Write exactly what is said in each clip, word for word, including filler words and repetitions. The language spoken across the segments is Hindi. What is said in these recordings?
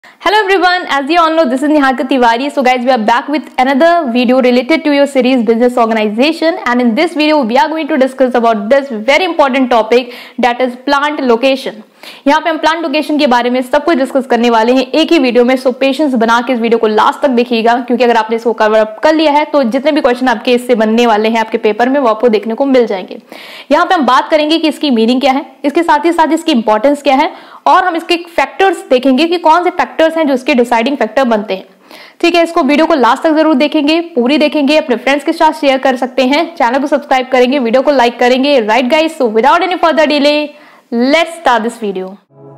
Hello everyone, as you all know, this is Niharika Tiwari. So guys, we are back with another video related to your series Business Organization, and in this video we are going to discuss about this very important topic, that is plant location. यहाँ पे हम प्लांट लोकेशन के बारे में सब कुछ डिस्कस करने वाले हैं एक ही वीडियो में। सो पेशेंस बना के इस वीडियो को लास्ट तक देखिएगा, क्योंकि अगर आपने इसको कवर अप कर लिया है तो जितने भी क्वेश्चन आपके इससे बनने वाले हैं आपके पेपर में वो आपको देखने को मिल जाएंगे। यहाँ पे हम बात करेंगे कि इसकी मीनिंग क्या है, इसके साथ ही साथ इसकी इंपॉर्टेंस क्या है, और हम इसके फैक्टर्स देखेंगे कि कौन से फैक्टर्स हैं जो इसके डिसाइडिंग फैक्टर बनते हैं। ठीक है, इसको वीडियो को लास्ट तक जरूर देखेंगे, पूरी देखेंगे, अपने फ्रेंड्स के साथ शेयर कर सकते हैं, चैनल को सब्सक्राइब करेंगे, वीडियो को लाइक करेंगे। Right guys, so without any further delay let's start this video.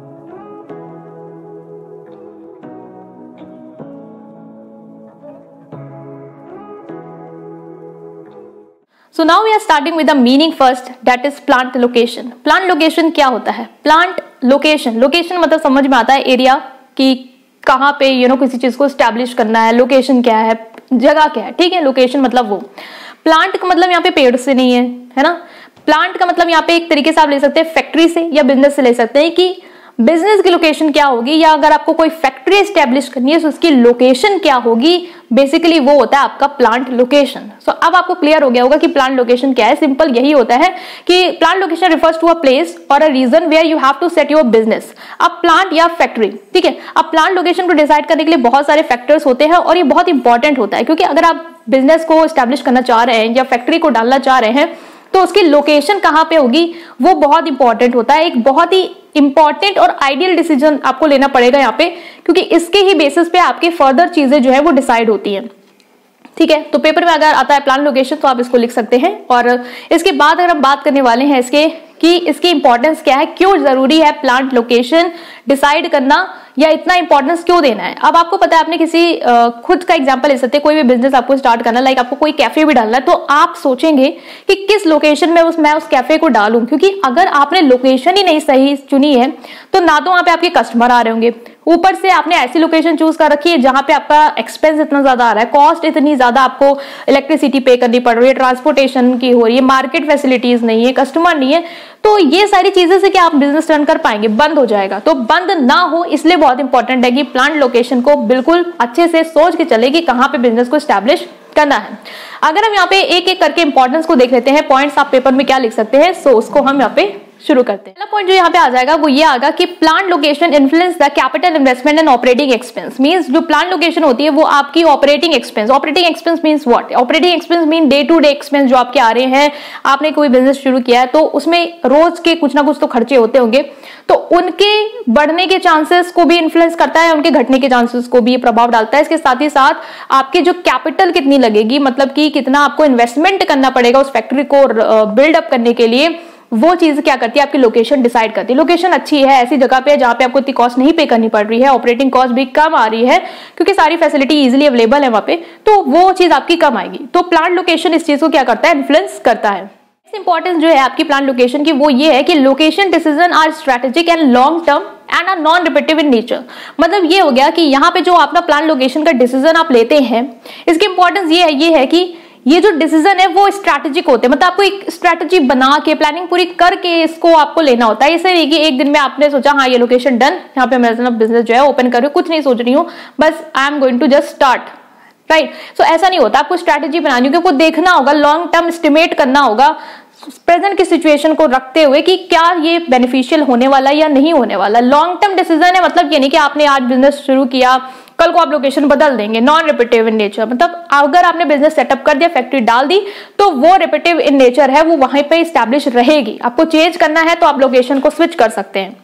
So now we are starting with the meaning first, that is plant location. Plant location क्या होता है? Plant location, location मतलब समझ में आता है एरिया कि कहाँ पे यू नो किसी चीज को स्टैब्लिश करना है, लोकेशन क्या है, जगह क्या है। ठीक है, लोकेशन मतलब वो। प्लांट का मतलब यहाँ पे पेड़ से नहीं है, है ना। प्लांट का मतलब यहाँ पे एक तरीके से आप ले सकते हैं फैक्ट्री से या बिजनेस से ले सकते हैं कि बिजनेस की लोकेशन क्या होगी, या अगर आपको कोई फैक्ट्री एस्टेब्लिश करनी है तो उसकी लोकेशन क्या होगी, बेसिकली वो होता है आपका प्लांट लोकेशन। सो अब आपको क्लियर हो गया होगा कि प्लांट लोकेशन क्या है। सिंपल यही होता है कि plant location refers to a place और a region where you have to set your business, अब प्लांट या फैक्ट्री। ठीक है, अब प्लांट लोकेशन को डिसाइड करने के लिए बहुत सारे फैक्टर्स होते हैं और ये बहुत इंपॉर्टेंट होता है, क्योंकि अगर आप बिजनेस को एस्टेब्लिश करना चाह रहे हैं या फैक्ट्री को डालना चाह रहे हैं तो उसकी लोकेशन कहाँ पे होगी वो बहुत इंपॉर्टेंट होता है। एक बहुत ही इंपॉर्टेंट और आइडियल डिसीजन आपको लेना पड़ेगा यहाँ पे, क्योंकि इसके ही बेसिस पे आपकी फर्दर चीजें जो है वो डिसाइड होती हैं। ठीक है, तो पेपर में अगर आता है प्लान लोकेशन तो आप इसको लिख सकते हैं। और इसके बाद अगर हम बात करने वाले हैं इसके कि इसकी इंपॉर्टेंस क्या है, क्यों जरूरी है प्लांट लोकेशन डिसाइड करना, या इतना इंपॉर्टेंस क्यों देना है। अब आपको पता है, आपने किसी खुद का एग्जांपल ले सकते हैं, कोई भी बिजनेस आपको स्टार्ट करना, लाइक आपको कोई कैफे भी डालना है, तो आप सोचेंगे कि किस लोकेशन में उस मैं उस कैफे को डालूं, क्योंकि अगर आपने लोकेशन ही नहीं सही चुनी है तो ना तो वहां पे आपके कस्टमर आ रहे होंगे, ऊपर से आपने ऐसी लोकेशन चूज कर रखी है जहां पे आपका एक्सपेंस इतना ज्यादा आ रहा है, कॉस्ट इतनी ज्यादा आपको इलेक्ट्रिसिटी पे करनी पड़ रही है, ट्रांसपोर्टेशन की हो रही है, मार्केट फैसिलिटीज नहीं है, कस्टमर नहीं है, तो ये सारी चीजें से क्या आप बिजनेस रन कर पाएंगे, बंद हो जाएगा। तो बंद ना हो इसलिए बहुत इंपॉर्टेंट है कि प्लांट लोकेशन को बिल्कुल अच्छे से सोच के चले कि कहां पे बिजनेस को एस्टैब्लिश करना है। अगर हम यहाँ पे एक एक करके इंपॉर्टेंस को देख लेते हैं, पॉइंट्स आप पेपर में क्या लिख सकते हैं, सो उसको हम यहाँ पे शुरू करते हैं। पहला पॉइंट जो यहाँ पे आ जाएगा वो ये आएगा कि plant location influence the capital investment and operating expense. Means जो प्लांट लोकेशन होती है वो आपकी operating expense, operating expense means what, operating expense mean day to day expense जो आपके आ रहे हैं। आपने कोई बिजनेस शुरू किया है तो उसमें रोज के कुछ ना कुछ तो खर्चे होते होंगे, तो उनके बढ़ने के चांसेस को भी इन्फ्लुएंस करता है, उनके घटने के चांसेस को भी प्रभाव डालता है। इसके साथ ही साथ आपकी जो कैपिटल कितनी लगेगी, मतलब कि कितना आपको इन्वेस्टमेंट करना पड़ेगा उस फैक्ट्री को बिल्डअप करने के लिए, वो चीज क्या करती है, आपकी लोकेशन डिसाइड करती है। लोकेशन अच्छी है, ऐसी जगह पे जहां पे आपको इतनी कॉस्ट नहीं पे करनी पड़ रही है, ऑपरेटिंग कॉस्ट भी कम आ रही है क्योंकि सारी फैसिलिटी इजीली अवेलेबल है वहां पे, तो वो चीज आपकी कम आएगी। तो प्लांट लोकेशन इस चीज को क्या करता है, इन्फ्लुएंस करता है। इंपॉर्टेंस जो है आपकी प्लांट लोकेशन की वो ये है कि location decision are strategic and long term and are non repetitive in nature. मतलब ये हो गया कि यहाँ पे जो अपना प्लांट लोकेशन का डिसीजन आप लेते हैं, इसकी इंपॉर्टेंस ये है ये है कि ये जो डिसीजन है वो स्ट्रैटेजिक होते हैं, मतलब आपको एक स्ट्रैटेजी बना के प्लानिंग पूरी करके इसको आपको लेना होता है। इससे नहीं कि एक दिन में आपने सोचा हाँ ये लोकेशन डन, यहाँ पे मेरा बिजनेस जो है ओपन कर रही हूँ, कुछ नहीं सोच रही हूँ, बस I am going to just start, right. So ऐसा नहीं होता, आपको स्ट्रैटेजी बनानी होगी, आपको देखना होगा, लॉन्ग टर्म एस्टिमेट करना होगा प्रेजेंट की सिचुएशन को रखते हुए कि क्या ये बेनिफिशियल होने वाला या नहीं होने वाला। लॉन्ग टर्म डिसीजन है, मतलब ये नहीं कि आपने आज बिजनेस शुरू किया कल को आप लोकेशन बदल देंगे। नॉन रिपीटिव इन नेचर, मतलब अगर आपने बिजनेस सेटअप कर दिया, फैक्ट्री डाल दी, तो वो रिपीटिव इन नेचर है, वो वहीं पे एस्टैब्लिश रहेगी। आपको चेंज करना है तो आप लोकेशन को स्विच कर सकते हैं,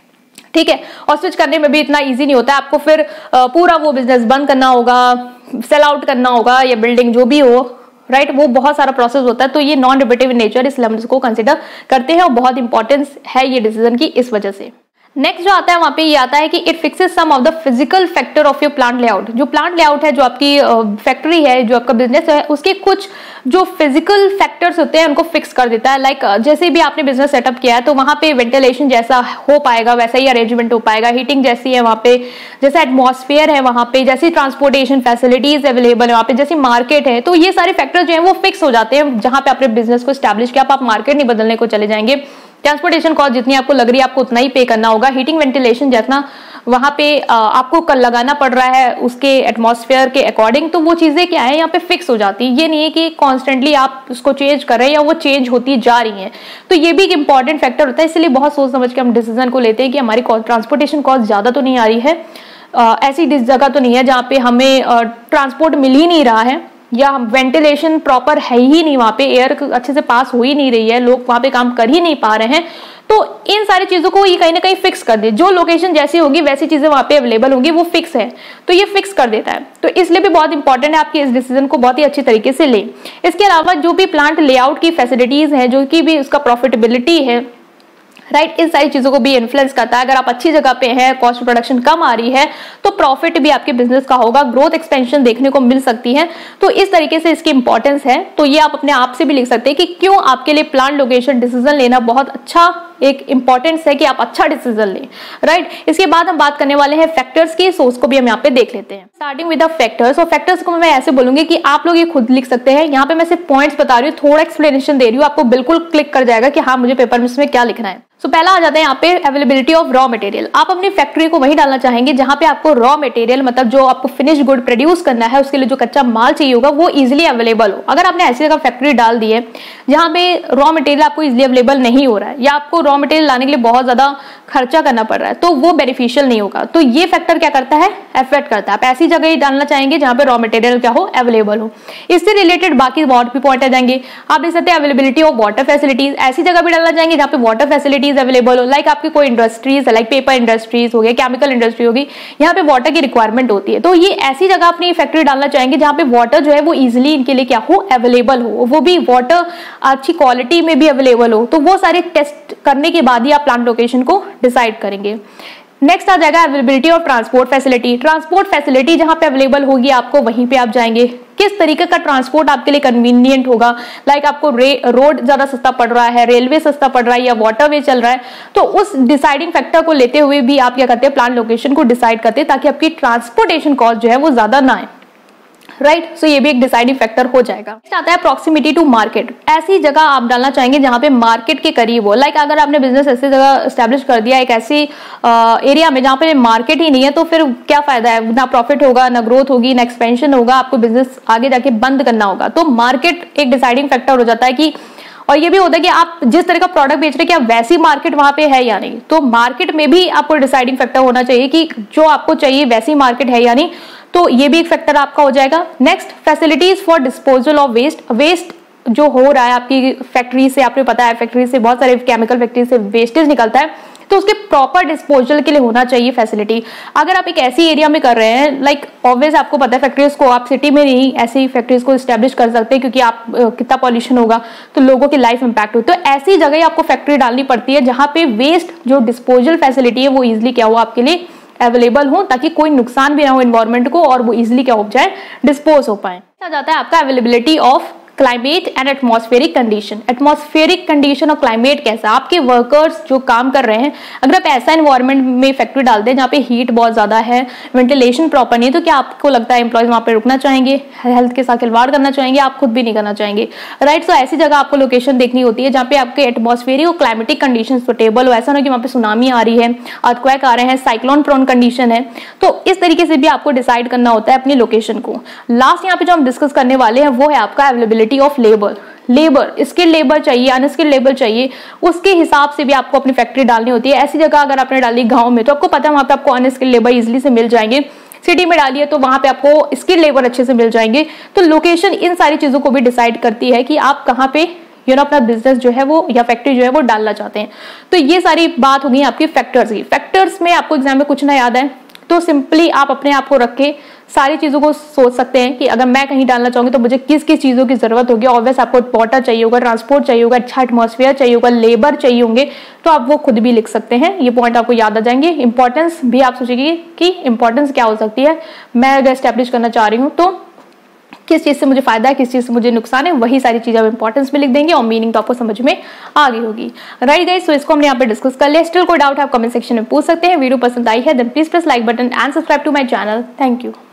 ठीक है। और स्विच करने में भी इतना इजी नहीं होता है, आपको फिर पूरा वो बिजनेस बंद करना होगा, सेल आउट करना होगा, या बिल्डिंग जो भी हो, राइट right? वो बहुत सारा प्रोसेस होता है। तो ये नॉन रिपीटिव इन नेचर, इसलिए हम इसको कंसिडर करते हैं और बहुत इंपॉर्टेंस है ये डिसीजन की इस वजह से। नेक्स्ट जो आता है वहां पे ये आता है कि it fixes some of the physical factor of your plant layout. जो प्लांट लेआउट है, जो आपकी फैक्ट्री है, जो आपका बिजनेस है, उसके कुछ जो फिजिकल फैक्टर्स होते हैं उनको फिक्स कर देता है। लाइक like, जैसे भी आपने बिजनेस सेटअप किया है तो वहां पे वेंटिलेशन जैसा हो पाएगा वैसा ही अरेंजमेंट हो पाएगा, हीटिंग जैसी है वहां पे, जैसा एटमॉस्फेयर है वहां पे, जैसी ट्रांसपोर्टेशन फैसिलिटीज अवेलेबल है वहां पे, जैसी मार्केट है, तो ये सारे फैक्टर जो है वो फिक्स हो जाते हैं जहां पे आपने बिजनेस को स्टैब्लिश किया। आप मार्केट नहीं बदलने को चले जाएंगे, ट्रांसपोर्टेशन कॉस्ट जितनी आपको लग रही है आपको उतना ही पे करना होगा, हीटिंग वेंटिलेशन जितना वहां पे आपको कल लगाना पड़ रहा है उसके एटमॉस्फेयर के अकॉर्डिंग, तो वो चीजें क्या है यहाँ पे फिक्स हो जाती है। ये नहीं है कि कॉन्स्टेंटली आप उसको चेंज कर रहे हैं या वो चेंज होती जा रही है। तो ये भी एक इंपॉर्टेंट फैक्टर होता है, इसलिए बहुत सोच समझ के हम डिसीजन को लेते हैं कि हमारी ट्रांसपोर्टेशन कॉस्ट ज्यादा तो नहीं आ रही है, आ, ऐसी जगह तो नहीं है जहाँ पे हमें ट्रांसपोर्ट मिल ही नहीं रहा है, या वेंटिलेशन प्रॉपर है ही नहीं, वहां पे एयर अच्छे से पास हो ही नहीं रही है, लोग वहां पे काम कर ही नहीं पा रहे हैं। तो इन सारी चीजों को ये कहीं ना कहीं फिक्स कर दे, जो लोकेशन जैसी होगी वैसी चीजें वहां पे अवेलेबल होंगी, वो फिक्स है, तो ये फिक्स कर देता है। तो इसलिए भी बहुत इंपॉर्टेंट है आपकी इस डिसीजन को बहुत ही अच्छी तरीके से लें। इसके अलावा जो भी प्लांट लेआउट की फैसिलिटीज है, जो कि भी उसका प्रॉफिटेबिलिटी है, राइट right, इन सारी चीजों को भी इन्फ्लुएंस करता है। अगर आप अच्छी जगह पे हैं, कॉस्ट प्रोडक्शन कम आ रही है, तो प्रॉफिट भी आपके बिजनेस का होगा, ग्रोथ एक्सपेंशन देखने को मिल सकती है। तो इस तरीके से इसकी इंपॉर्टेंस है। तो ये आप अपने आप से भी लिख सकते हैं कि क्यों आपके लिए प्लांट लोकेशन डिसीजन लेना बहुत अच्छा एक इंपॉर्टेंस है कि आप अच्छा डिसीजन लें, राइट right? इसके बाद हम बात करने वाले हैं फैक्टर्स की, सोर्स को भी हम यहाँ पे देख लेते हैं। स्टार्टिंग विद द फैक्टर्स, और फैक्टर्स को मैं ऐसे बोलूंगी कि आप लोग ये खुद लिख सकते हैं। यहाँ पे मैं सिर्फ पॉइंट्स बता रही हूँ, थोड़ा एक्सप्लेनेशन दे रही हूँ, आपको बिल्कुल क्लिक कर जाएगा कि हाँ मुझे पेपर में इसमें क्या लिखना है। सो so, पहला आ जाता है यहाँ पे अवेलेबिलिटी ऑफ रॉ मटेरियल। आप अपनी फैक्ट्री को वहीं डालना चाहेंगे जहां पे आपको रॉ मटेरियल, मतलब जो आपको फिनिश गुड प्रोड्यूस करना है, उसके लिए जो कच्चा माल चाहिए होगा वो इजीली अवेलेबल हो। अगर आपने ऐसी जगह फैक्ट्री डाल दी है जहां पे रॉ मटेरियल आपको इजीली अवेलेबल नहीं हो रहा है, या आपको रॉ मटेरियल लाने के लिए बहुत ज्यादा खर्चा करना पड़ रहा है, तो वो बेनिफिशियल नहीं होगा। तो ये फैक्टर क्या करता है, अफेक्ट करता है। आप ऐसी जगह ही डालना चाहेंगे जहां पे रॉ मटेरियल क्या हो, अवेलेबल हो। इससे रिलेटेड बाकी और भी पॉइंट आ जाएंगे। आप देख सकते हैं अवेलेबिलिटी ऑफ वाटर फैसिलिटीज, ऐसी जगह भी डालना चाहेंगे जहां पे वाटर फैसिलिटीज अवेलेबल हो। लाइक आपकी कोई इंडस्ट्रीज है, लाइक पेपर इंडस्ट्रीज हो गया, केमिकल इंडस्ट्री होगी, यहाँ पे वाटर की रिक्वायरमेंट होती है, तो ये ऐसी जगह अपनी फैक्ट्री डालना चाहेंगे जहां पे वाटर जो है वो इजिली इनके लिए क्या हो, अवेलेबल हो, वो भी वाटर अच्छी क्वालिटी में भी अवेलेबल हो। तो वो सारे टेस्ट करने के बाद ही आप प्लांट लोकेशन को डिसाइड करेंगे। नेक्स्ट आ जाएगा availability of transport facility. Transport facility जहां पे अवेलेबल होगी आपको वहीं पे आप जाएंगे। किस तरीके का ट्रांसपोर्ट आपके लिए कन्वीनियंट होगा, लाइक आपको रोड ज्यादा सस्ता पड़ रहा है, रेलवे सस्ता पड़ रहा है, या वाटरवे चल रहा है, तो उस डिसाइडिंग फैक्टर को लेते हुए भी आप क्या करते हैं, प्लांट लोकेशन को डिसाइड करते हैं ताकि आपकी ट्रांसपोर्टेशन कॉस्ट जो है वो ज्यादा ना आए, राइट right? सो so ये भी एक डिसाइडिंग फैक्टर हो जाएगा। नेक्स्ट आता है प्रॉक्सिमिटी टू मार्केट। ऐसी जगह आप डालना चाहेंगे जहां पे मार्केट के करीब हो। लाइक like अगर आपने बिजनेस ऐसी जगह एस्टेब्लिश कर दिया एक ऐसी एरिया में जहां पे मार्केट ही नहीं है, तो फिर क्या फायदा है, ना प्रॉफिट होगा, ना ग्रोथ होगी, ना एक्सपेंशन होगा, आपको बिजनेस आगे जाके बंद करना होगा। तो मार्केट एक डिसाइडिंग फैक्टर हो जाता है कि, और ये भी होता है कि आप जिस तरह का प्रोडक्ट बेच रहे हैं क्या वैसी मार्केट वहां पे है या नहीं। तो मार्केट में भी आपको डिसाइडिंग फैक्टर होना चाहिए कि जो आपको चाहिए वैसी मार्केट है या नहीं, तो ये भी एक फैक्टर आपका हो जाएगा। Next, facilities for disposal of waste. Waste जो हो रहा है आपकी फैक्ट्री से, आपको पता है फैक्ट्री से बहुत सारे केमिकल फैक्ट्री से वेस्टेज निकलता है, तो उसके प्रॉपर डिस्पोजल के लिए होना चाहिए फैसिलिटी। अगर आप एक ऐसी एरिया में कर रहे हैं, लाइक ऑब्वियस आपको पता है फैक्ट्रीज को आप सिटी में नहीं ऐसी फैक्ट्रीज को स्टैब्लिश कर सकते, क्योंकि आप कितना पॉल्यूशन होगा तो लोगों की लाइफ इंपैक्ट होती है। तो ऐसी जगह ही आपको फैक्ट्री डालनी पड़ती है जहां पे वेस्ट जो डिस्पोजल फैसिलिटी है वो इजिली क्या हो, आपके लिए अवेलेबल हो, ताकि कोई नुकसान भी ना हो एनवायरमेंट को, और वो इजिली क्या हो जाए, डिस्पोज हो पाए। आ जाता है आपका availability of climate and atmospheric condition. Atmospheric condition और क्लाइमेट कैसा, आपके वर्कर्स जो काम कर रहे हैं, अगर आप ऐसा एनवायरनमेंट में फैक्ट्री डालते हैं जहाँ पे हीट बहुत ज्यादा है, वेंटिलेशन प्रॉपर नहीं है, तो क्या आपको लगता है एम्प्लॉयज वहां पे रुकना चाहेंगे, हेल्थ के साथ खिलवाड़ करना चाहेंगे, आप खुद भी नहीं करना चाहेंगे, राइट। सो ऐसी जगह आपको लोकेशन देखनी होती है जहाँ पे आपके एटमॉस्फेरिक और क्लाइमेटिक कंडीशन सुटेबल हो। ऐसा ना कि वहाँ पे सुनामी आ रही है, अर्थक्वेक आ रहे हैं, साइक्लोन प्रोन कंडीशन है, तो इस तरीके से भी आपको डिसाइड करना होता है अपनी लोकेशन को। लास्ट यहाँ पे जो हम डिस्कस करने वाले हैं वो है आपका availability of labour. Labour, skilled labour चाहिए, अनस्किल्ड लेबर चाहिए, उसके हिसाब से भी आपको अपनी फैक्ट्री डालनी होती है। ऐसी जगह अगर आपने डाली गांव में, तो आपको पता है वहां पे आपको अनस्किल्ड लेबर इजीली से मिल जाएंगे। सिटी में डालिए तो वहां पे आपको स्किल्ड लेबर अच्छे से मिल जाएंगे। तो लोकेशन इन सारी चीजों को भी डिसाइड करती है कि आप कहाँ पे यू नो अपना बिजनेस जो है वो या फैक्ट्री जो है वो डालना चाहते हैं। तो ये सारी बात होगी आपकी फैक्टर्स की। फैक्टर्स में आपको एग्जाम में कुछ ना याद है तो सिंपली आप अपने आप को रख के सारी चीजों को सोच सकते हैं कि अगर मैं कहीं डालना चाहूंगी तो मुझे किस किस चीजों की जरूरत होगी। ऑब्वियस आपको वाटर चाहिए होगा, ट्रांसपोर्ट चाहिए होगा, अच्छा एटमॉस्फेयर चाहिए होगा, लेबर चाहिए होंगे, तो आप वो खुद भी लिख सकते हैं। ये पॉइंट आपको याद आ जाएंगे। इंपॉर्टेंस भी आप सोचेंगे कि इंपॉर्टेंस क्या हो सकती है, मैं अगर स्टैब्लिश करना चाह रही हूँ तो किस चीज से मुझे फायदा है, किस चीज से मुझे नुकसान है, वही सारी चीजें आप इंपॉर्टेंस में लिख देंगे और मीनिंग तो आपको समझ में आ गई होगी। राइट गाइस, सो इसको हमने यहाँ पे डिस्कस कर लिया। स्टिल कोई डाउट है आप कमेंट सेक्शन में पूछ सकते हैं। वीडियो पसंद आई है then please press like button and subscribe to my channel. Thank you.